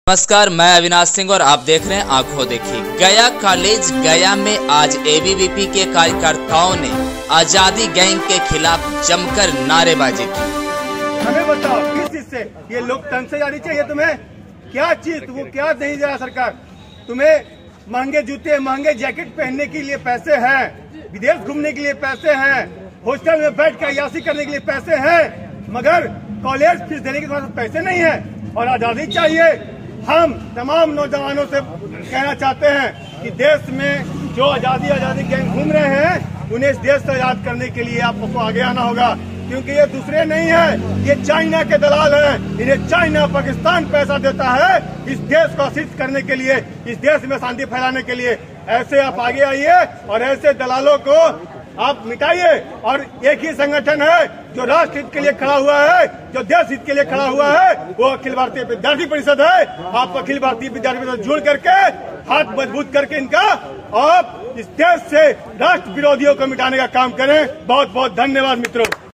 नमस्कार, मैं अविनाश सिंह और आप देख रहे हैं आंखों देखी। गया कॉलेज गया में आज एबीवीपी के कार्यकर्ताओं ने आजादी गैंग के खिलाफ जमकर नारेबाजी की। हमें बताओ किस चीज से ये लोकतंत्र से जानी चाहिए तुम्हें? क्या चीज वो क्या नहीं जरा सरकार? तुम्हें महंगे जूते महंगे जैकेट पहनने के लिए पैसे हैं, विदेश घूमने के लिए पैसे हैं, हॉस्टल में बैठ कर अय्याशी करने के लिए पैसे हैं, मगर कॉलेज फीस देने के पास पैसे नहीं है और आजादी चाहिए। हम तमाम नौजवानों से कहना चाहते हैं कि देश में जो आजादी गैंग घूम रहे हैं उन्हें इस देश से आजाद करने के लिए आपको आगे आना होगा, क्योंकि ये दूसरे नहीं है, ये चाइना के दलाल हैं। इन्हें चाइना पाकिस्तान पैसा देता है इस देश को आशीष करने के लिए, इस देश में शांति फैलाने के लिए। ऐसे आप आगे आइए और ऐसे दलालों को आप मिटाइए। और एक ही संगठन है जो राष्ट्र हित के लिए खड़ा हुआ है, जो देश हित के लिए खड़ा हुआ है, वो अखिल भारतीय विद्यार्थी परिषद है। आप अखिल भारतीय विद्यार्थी परिषद जुड़ करके हाथ मजबूत करके इनका आप इस देश से राष्ट्र विरोधियों को मिटाने का काम करें। बहुत बहुत धन्यवाद मित्रों।